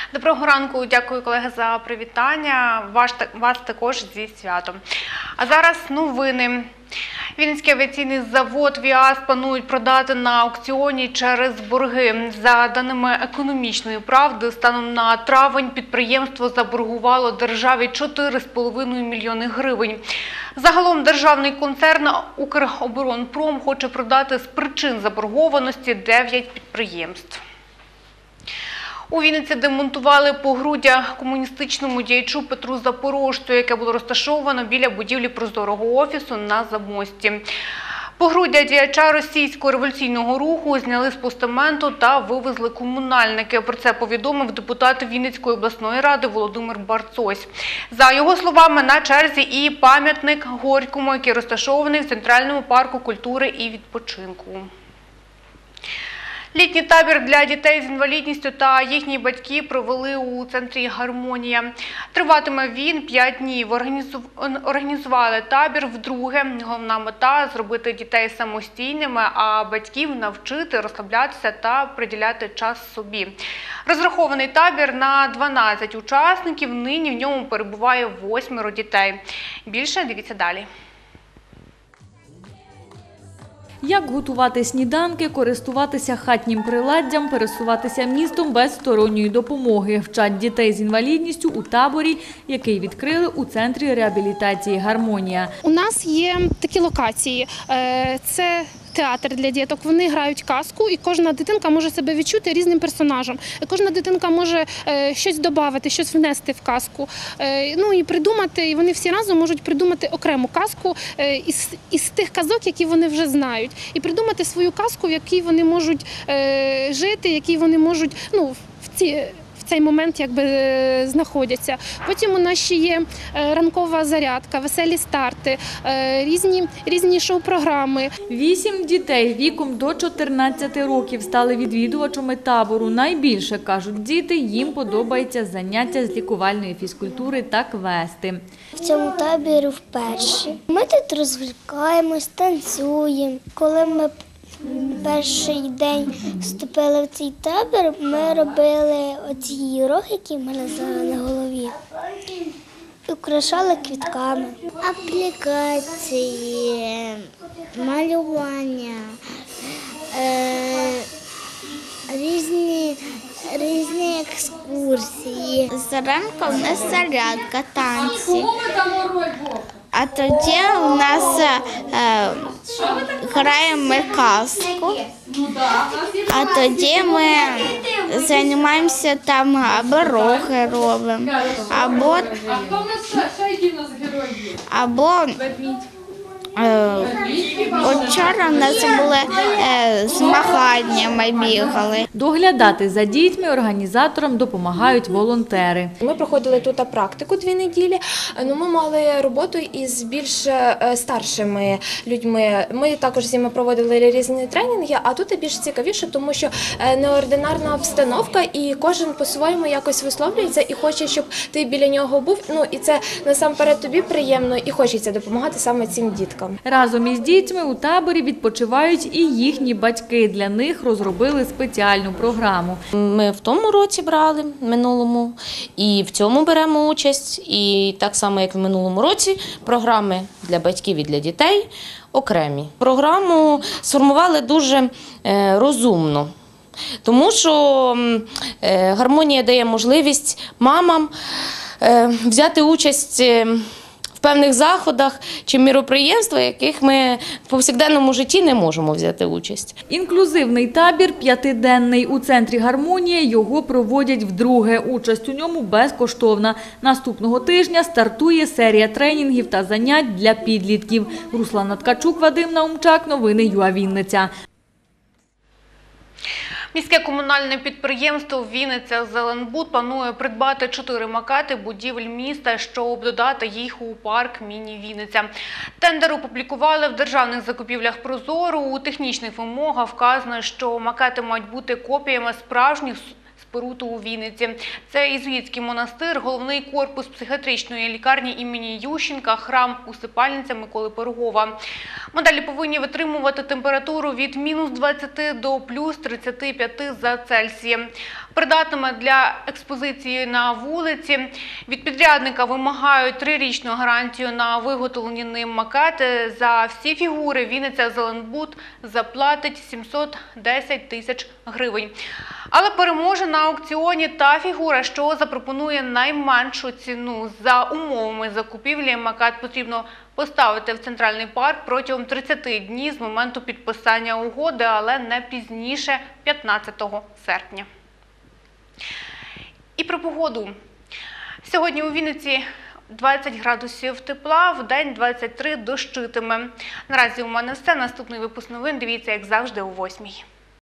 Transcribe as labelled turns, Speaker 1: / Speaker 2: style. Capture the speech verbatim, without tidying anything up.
Speaker 1: Доброго ранку, дякую, колеги, за привітання. Вас, вас також зі святом. А зараз новини. Вінницький авіаційний завод «ВІАЗ» планують продати на аукціоні через борги. За даними «Економічної правди», станом на травень підприємство заборгувало державі чотири з половиною мільйони гривень. Загалом державний концерн «Укроборонпром» хоче продати з причин заборгованості дев'ять підприємств. У Вінниці демонтували погруддя комуністичному діячу Петру Запорожцю, яке було розташовано біля будівлі Прозорого офісу на Замості. Погруддя діяча російського революційного руху зняли з постаменту та вивезли комунальники. Про це повідомив депутат Вінницької обласної ради Володимир Барцось. За його словами, на черзі і пам'ятник Горькому, який розташований в Центральному парку культури і відпочинку. Літній табір для дітей з інвалідністю та їхні батьки провели у центрі «Гармонія». Триватиме він п'ять днів. Організували табір вдруге. Головна мета – зробити дітей самостійними, а батьків навчити розслаблятися та приділяти час собі. Розрахований табір на дванадцять учасників. Нині в ньому перебуває восьмеро дітей. Більше дивіться далі.
Speaker 2: Як готувати сніданки, користуватися хатнім приладдям, пересуватися містом без сторонньої допомоги. Вчать дітей з інвалідністю у таборі, який відкрили у центрі реабілітації «Гармонія».
Speaker 3: У нас є такі локації. Це театр для діток. Вони грають казку, і кожна дитинка може себе відчути різним персонажем. Кожна дитинка може щось додати, щось внести в казку. Ну і придумати, і вони всі разом можуть придумати окрему казку із, із тих казок, які вони вже знають. І придумати свою казку, в якій вони можуть жити, в якій вони можуть, ну, в ці... в цей момент якби знаходяться. Потім у нас ще є ранкова зарядка, веселі старти, різні, різні шоу-програми.
Speaker 2: Вісім дітей віком до чотирнадцяти років стали відвідувачами табору. Найбільше, кажуть діти, їм подобається заняття з лікувальної фізкультури та квести.
Speaker 4: В цьому таборі вперше. Ми тут розвлікаємось, танцюємо. Коли ми перший день вступили в цей табір, ми робили оці рохи, які в мене на голові, украшали квітками. Аплікації, малювання, е, різні, різні екскурсії. Зранку у нас зарядка, танці. А тоді у нас е, граємо ми казку, а тоді ми займаємося там або рухи робимо, або, або е, от вчора у нас були е, змагання, ми бігали.
Speaker 2: Доглядати за дітьми організаторам допомагають волонтери.
Speaker 5: Ми проходили тут практику дві неділі, ну, ми мали роботу із більш старшими людьми. Ми також з ними проводили різні тренінги, а тут більш цікавіше, тому що неординарна обстановка і кожен по-своєму якось висловлюється і хоче, щоб ти біля нього був. Ну, і це насамперед тобі приємно і хочеться допомагати саме цим діткам.
Speaker 2: Разом із дітьми у таборі відпочивають і їхні батьки. Для них розробили спеціальну програму.
Speaker 6: Ми в тому році брали, минулому, і в цьому беремо участь. І так само, як в минулому році, програми для батьків і для дітей окремі. Програму сформували дуже розумно, тому що «Гармонія» дає можливість мамам взяти участь в певних заходах чи міроприємствах, яких ми в повсякденному житті не можемо взяти участь.
Speaker 2: Інклюзивний табір п'ятиденний. У центрі «Гармонія» його проводять вдруге. Участь у ньому безкоштовна. Наступного тижня стартує серія тренінгів та занять для підлітків. Руслана Ткачук, Вадим Наумчак. Новини ЮА Вінниця.
Speaker 1: Міське комунальне підприємство «Вінниця Зеленбуд» планує придбати чотири макети будівель міста, щоб додати їх у парк «Міні-Вінниця». Тендер опублікували в державних закупівлях «Прозоро». У технічних вимогах вказано, що макети мають бути копіями справжніх споруду у Вінниці. Це Ізуїтський монастир, головний корпус психіатричної лікарні імені Ющенка, храм усипальниця Миколи Пирогова. Моделі повинні витримувати температуру від мінус двадцяти до плюс тридцяти п'яти за Цельсієм. Придатними для експозиції на вулиці. Від підрядника вимагають трирічну гарантію на виготовлені ним макети. За всі фігури Вінниця Зеленбуд заплатить сімсот десять тисяч гривень. Але переможе на аукціоні та фігура, що запропонує найменшу ціну. За умовами закупівлі макет потрібно поставити в центральний парк протягом тридцяти днів з моменту підписання угоди, але не пізніше п'ятнадцятого серпня. І про погоду. Сьогодні у Вінниці двадцять градусів тепла, вдень двадцять три дощитиме. Наразі у мене все. Наступний випуск новин дивіться, як завжди, о восьмій.